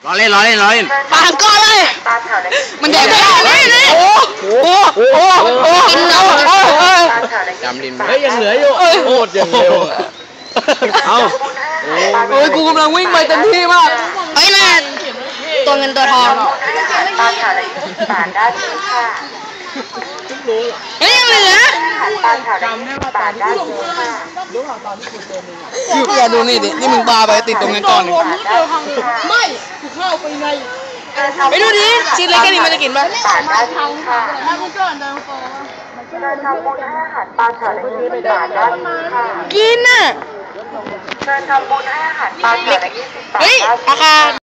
ล้อเล่นปาก้อนเลยมันใหญ่ไม่ได้เลยโอ้กินเอาจำลิ้นเฮ้ยยังเหลืออยู่โคตรยังเร็วเอาโอ้ยกูกำลังวิ่งไปเต็มที่มากเฮ้ยน่ะตัวเงินตัวทองเฮ้ยยังเหลืออย่าดูนี่ดินี่มึงปาไปติดตรงนั้นก่อนไม่กูเข้าไปในไปดูดิชิ้นเล็กแค่นี้มันจะกินป่ะกินน่ะเฮ้ยอาคาร